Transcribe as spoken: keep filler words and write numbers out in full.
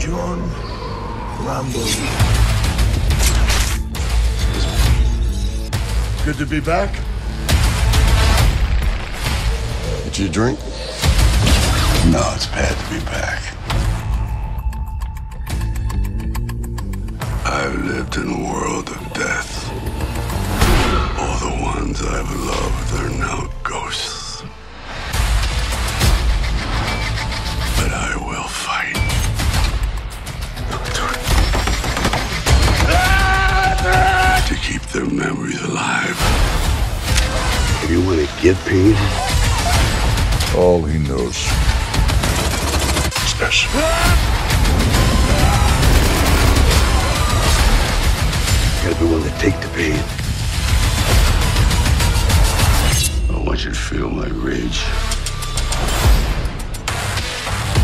John Rambo. Good to be back. Did you drink? No, it's bad to be back. I've lived in a world of death. All the ones I've loved are now ghosts. But I will fight. To keep their memories alive. If you want to get paid, All he knows is this. you gotta be willing to take the pain. I want you to feel my rage.